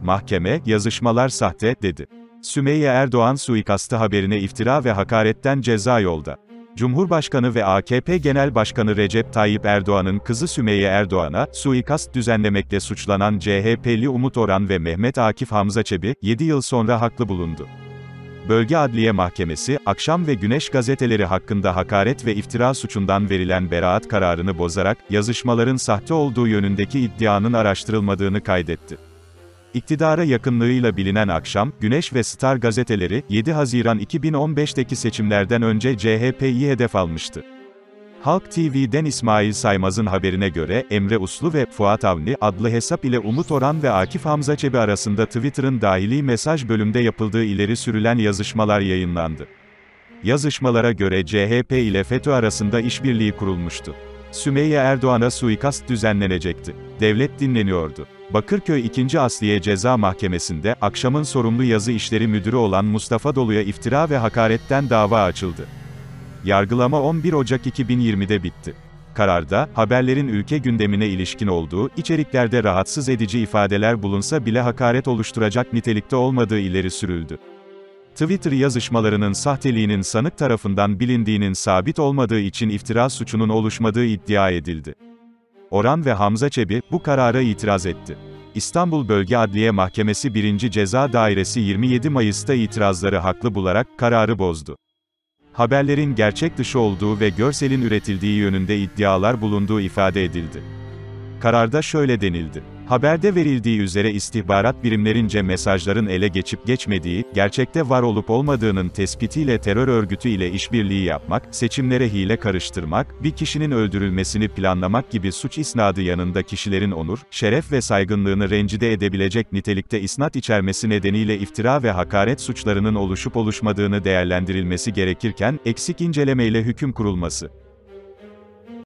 Mahkeme, yazışmalar sahte, dedi. Sümeyye Erdoğan suikastı haberine iftira ve hakaretten ceza yolda. Cumhurbaşkanı ve AKP Genel Başkanı Recep Tayyip Erdoğan'ın kızı Sümeyye Erdoğan'a, suikast düzenlemekle suçlanan CHP'li Umut Orhan ve Mehmet Akif Hamza Çebi, 7 yıl sonra haklı bulundu. Bölge Adliye Mahkemesi, Akşam ve Güneş gazeteleri hakkında hakaret ve iftira suçundan verilen beraat kararını bozarak, yazışmaların sahte olduğu yönündeki iddianın araştırılmadığını kaydetti. İktidara yakınlığıyla bilinen Akşam, Güneş ve Star gazeteleri, 7 Haziran 2015'teki seçimlerden önce CHP'yi hedef almıştı. Halk TV'den İsmail Saymaz'ın haberine göre, Emre Uslu ve Fuat Avni adlı hesap ile Umut Orhan ve Akif Hamza Çebi arasında Twitter'ın dahili mesaj bölümünde yapıldığı ileri sürülen yazışmalar yayınlandı. Yazışmalara göre CHP ile FETÖ arasında işbirliği kurulmuştu. Sümeyye Erdoğan'a suikast düzenlenecekti. Devlet dinleniyordu. Bakırköy 2. Asliye Ceza Mahkemesi'nde, Akşam'ın sorumlu yazı işleri müdürü olan Mustafa Dolu'ya iftira ve hakaretten dava açıldı. Yargılama 11 Ocak 2020'de bitti. Kararda, haberlerin ülke gündemine ilişkin olduğu, içeriklerde rahatsız edici ifadeler bulunsa bile hakaret oluşturacak nitelikte olmadığı ileri sürüldü. Twitter yazışmalarının sahteliğinin sanık tarafından bilindiğinin sabit olmadığı için iftira suçunun oluşmadığı iddia edildi. Orhan ve Hamza Çebi, bu karara itiraz etti. İstanbul Bölge Adliye Mahkemesi 1. Ceza Dairesi 27 Mayıs'ta itirazları haklı bularak, kararı bozdu. Haberlerin gerçek dışı olduğu ve görselin üretildiği yönünde iddialar bulunduğu ifade edildi. Kararda şöyle denildi. Haberde verildiği üzere istihbarat birimlerince mesajların ele geçip geçmediği, gerçekte var olup olmadığının tespitiyle terör örgütü ile işbirliği yapmak, seçimlere hile karıştırmak, bir kişinin öldürülmesini planlamak gibi suç isnadı yanında kişilerin onur, şeref ve saygınlığını rencide edebilecek nitelikte isnat içermesi nedeniyle iftira ve hakaret suçlarının oluşup oluşmadığını değerlendirilmesi gerekirken, eksik incelemeyle hüküm kurulması.